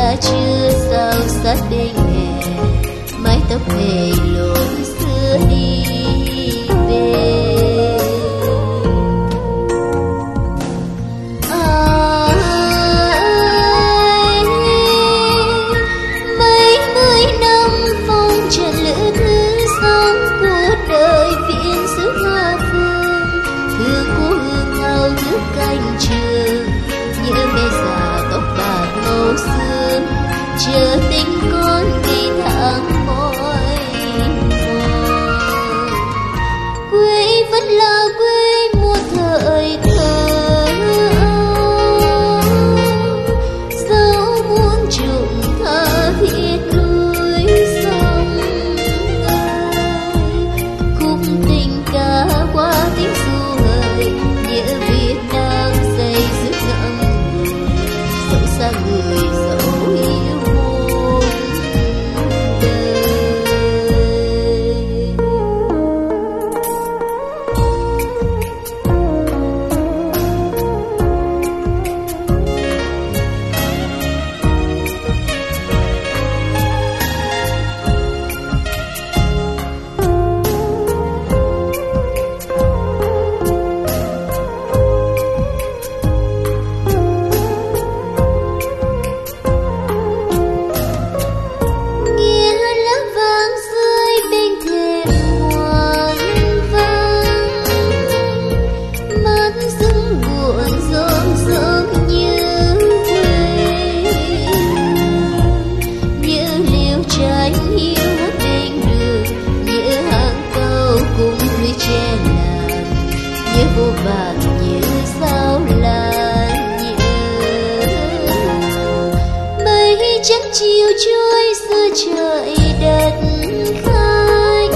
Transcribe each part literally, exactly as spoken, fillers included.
ga chưa sao sát bên hè, mái tóc hề lối xưa đi về. Canh trường nhớ mẹ già tóc bạc màu xương, chờ tình con ngày tháng mỏi mòn. Quê vẫn là quê muôn thời thơ, dẫu muôn trùng tha thiết núi sông ơi. Khúc tình ca qua tiếng ru hời, nhớ Việt Nam xây dựng ngậm ngùi, dẫu xa người dẫu yêu muôn đời. Vô vàn như sao là nhớ mây trắng chiều trôi giữa trời đất khách,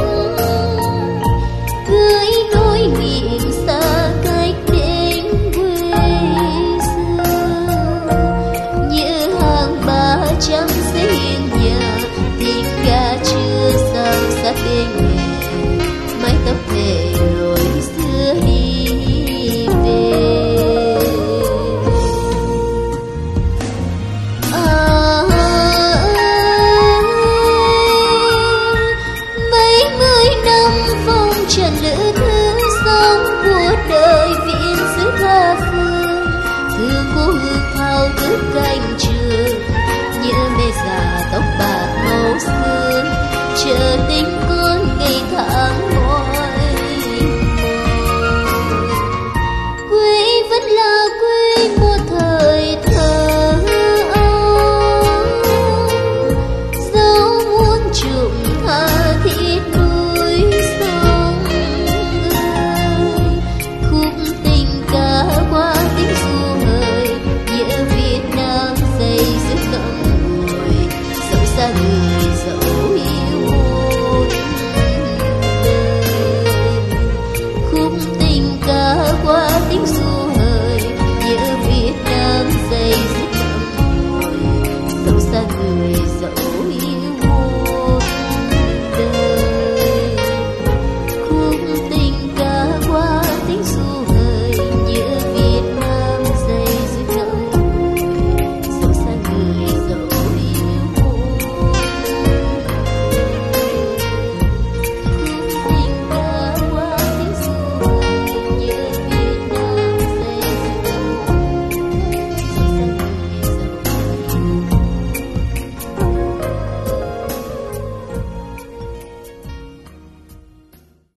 gửi nỗi niềm xa cách đến quê xưa. Như hàng ba trăm xây nhà, tình ga chưa sao sát bên hè, mái tóc về lối xưa đi. Trần lữ thứ sống của đời viện xứ tha phương, thương cô hương thao thức canh trường, nhớ mẹ già tóc bạc màu xương, chờ tình con ngày tháng mỏi mòn. Quê vẫn là quê muôn thời thơ âu, dẫu muôn trùng tha thiết núi sông. Qua tiếng ru hời, nhớ Việt Nam xây dựng ngậm ngùi, dẫu xa người